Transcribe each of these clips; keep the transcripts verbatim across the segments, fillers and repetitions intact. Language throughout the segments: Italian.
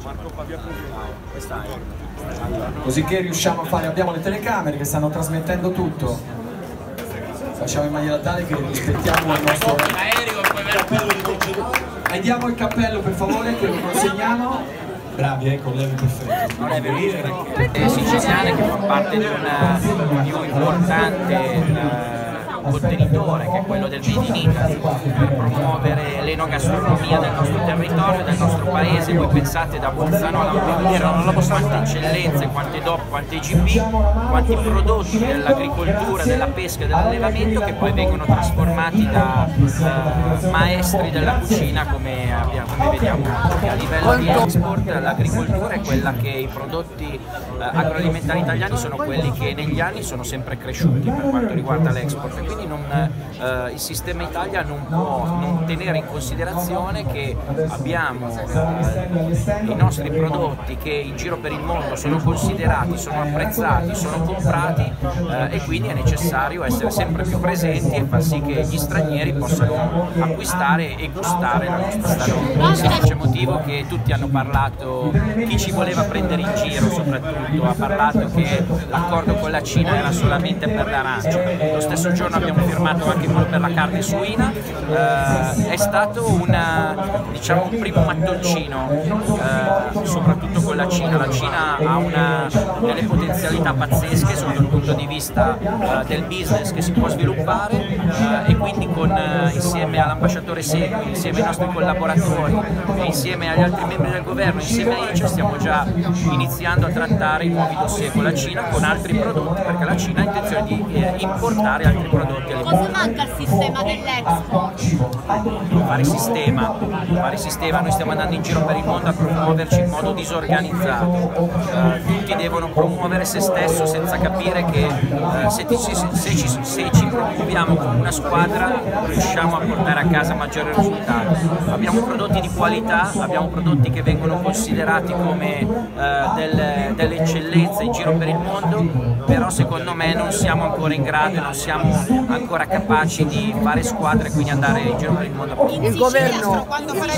Così che riusciamo a fare, abbiamo le telecamere che stanno trasmettendo tutto. Facciamo in maniera tale che rispettiamo il nostro e diamo il cappello per favore, che lo consegniamo. Bravi, ecco, lei è perfetto. Non è vero, è siciliana che fa parte di, una, di un importante uh, contenitore che è quello del Made in Italy, per promuovere l'enogastronomia del nostro territorio, del nostro paese. Voi pensate da Bolzano alla Lampedusa quante eccellenze, quante D O P, quante I G P, quanti prodotti dell'agricoltura, della pesca e dell'allevamento che poi vengono trasformati da uh, maestri della cucina come, abbiamo, come vediamo. A livello di export l'agricoltura è quella che i prodotti uh, agroalimentari italiani sono quelli che negli anni sono sempre cresciuti per quanto riguarda l'export, e quindi non, uh, il sistema Italia non può non tenere in considerazione che abbiamo uh, i nostri prodotti che in giro per il mondo sono considerati, sono apprezzati, sono comprati uh, e quindi è necessario essere sempre più presenti e far sì che gli stranieri possano acquistare e gustare la nostra stagione. Semplice motivo che tutti hanno parlato, chi ci voleva prendere in giro soprattutto ha parlato che l'accordo con la Cina era solamente per l'arancio. Lo stesso giorno abbiamo firmato anche quello per la carne suina. Uh, è stato una, diciamo, un primo mattoncino, uh, soprattutto con la Cina. La Cina ha una, delle potenzialità pazzesche sotto il punto di vista uh, del business che si può sviluppare, uh, e quindi con, uh, insieme all'ambasciatore Segui, insieme ai nostri collaboratori e insieme agli altri membri del governo, insieme a I C E, stiamo già iniziando a trattare i nuovi dossier con la Cina, con altri prodotti, perché la Cina ha intenzione di eh, importare altri prodotti. Cosa manca al sistema dell'export? Fare sistema, fare sistema, noi stiamo andando in giro per il mondo a promuoverci in modo disorganizzato, uh, tutti devono promuovere se stesso senza capire che uh, se, ti, se, se, ci, se ci promuoviamo come una squadra riusciamo a portare a casa maggiori risultati. Abbiamo prodotti di qualità, abbiamo prodotti che vengono considerati come uh, delle, delle eccellenze in giro per il mondo, però secondo me non siamo ancora in grado, non siamo ancora capaci di fare squadre e quindi andare in giro per il mondo. Il governo quando farà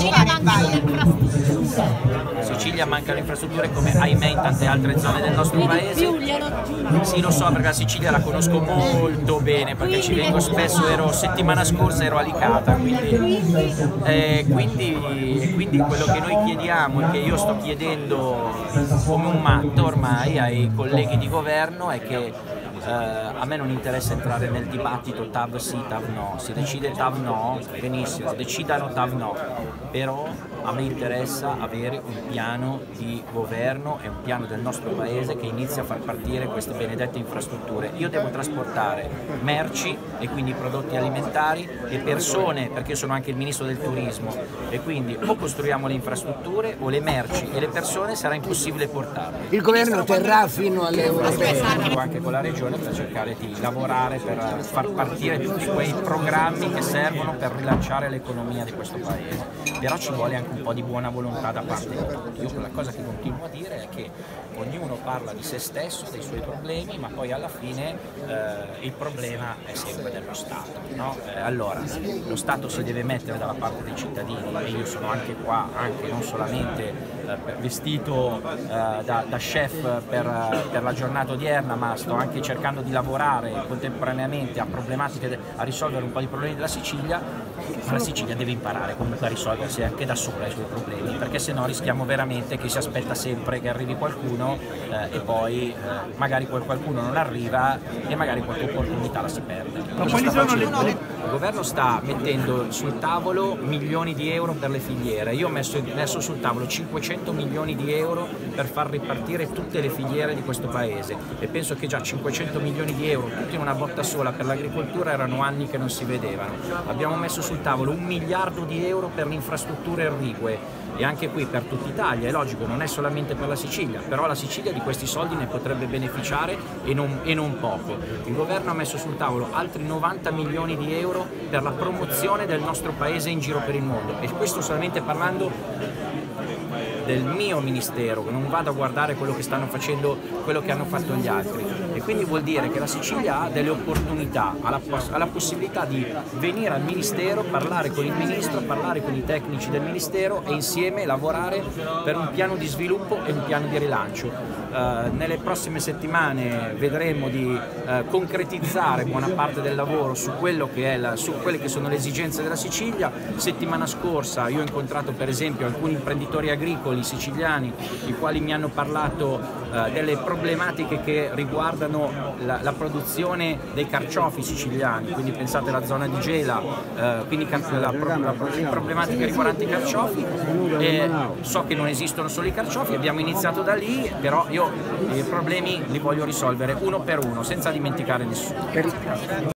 in Sicilia mancano infrastrutture come ahimè in tante altre zone del nostro paese. Sì, lo so, perché la Sicilia la conosco molto bene, perché ci vengo spesso, ero settimana scorsa ero a Licata, quindi, eh, quindi, quindi quello che noi chiediamo e che io sto chiedendo come un matto ormai ai colleghi di governo è che Uh, a me non interessa entrare nel dibattito T A V sì, T A V no, si decide T A V no, benissimo, decidano T A V no, però a me interessa avere un piano di governo e un piano del nostro paese che inizi a far partire queste benedette infrastrutture. Io devo trasportare merci e quindi prodotti alimentari e persone, perché io sono anche il ministro del turismo, e quindi o costruiamo le infrastrutture o le merci e le persone sarà impossibile portarle. Il governo terrà fino alle europee. Anche con la regione per cercare di lavorare per far partire tutti quei programmi che servono per rilanciare l'economia di questo paese, però ci vuole anche un po' di buona volontà da parte di tutti. Io quella cosa che continuo a dire è che ognuno parla di se stesso, dei suoi problemi, ma poi alla fine eh, il problema è sempre dello Stato, no? Eh, allora lo Stato si deve mettere dalla parte dei cittadini, e io sono anche qua, anche non solamente eh, vestito eh, da, da chef per, per la giornata odierna, ma sto anche cercando di lavorare contemporaneamente a problematiche, a risolvere un po' di problemi della Sicilia. Ma la Sicilia deve imparare comunque a risolversi anche da sola i suoi problemi, perché se no rischiamo veramente che si aspetta sempre che arrivi qualcuno eh, e poi eh, magari quel qualcuno non arriva e magari qualche opportunità la si perde. Il governo sta mettendo sul tavolo milioni di euro per le filiere. Io ho messo, messo sul tavolo cinquecento milioni di euro per far ripartire tutte le filiere di questo paese, e penso che già cinquecento milioni di euro tutti in una botta sola per l'agricoltura erano anni che non si vedevano. Abbiamo messo sul tavolo un miliardo di euro per le infrastrutture irrigue, e anche qui per tutta Italia, è logico, non è solamente per la Sicilia, però la Sicilia di questi soldi ne potrebbe beneficiare e non, e non poco. Il governo ha messo sul tavolo altri novanta milioni di euro per la promozione del nostro paese in giro per il mondo, e questo solamente parlando del mio ministero, non vado a guardare quello che stanno facendo, quello che hanno fatto gli altri, e quindi vuol dire che la Sicilia ha delle opportunità, ha la, ha la possibilità di venire al ministero, parlare con il ministro, parlare con i tecnici del ministero e insieme lavorare per un piano di sviluppo e un piano di rilancio. Uh, nelle prossime settimane vedremo di uh, concretizzare buona parte del lavoro su, quello che è la, su quelle che sono le esigenze della Sicilia. Settimana scorsa io ho incontrato per esempio alcuni imprenditori agricoli siciliani i quali mi hanno parlato uh, delle problematiche che riguardano la, la produzione dei carciofi siciliani, quindi pensate alla zona di Gela, uh, quindi la, la, la, le problematiche riguardanti i carciofi. E so che non esistono solo i carciofi, abbiamo iniziato da lì, però io i problemi li voglio risolvere uno per uno senza dimenticare nessuno.